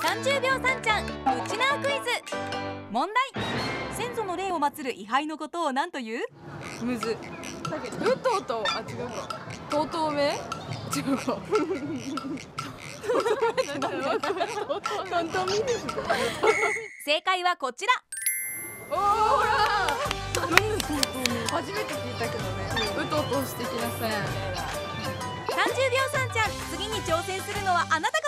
30秒さんちゃんウチナークイズ。問題。先祖の霊を祀る位牌のことを何という？ むず。うとうとう、あ、違うか。とうとうめ。違うか。 正解はこちら。 おお、ほら。初めて聞いたけどね。うとうとしてきなさい。 30秒さんちゃん、次に挑戦するのはあなた。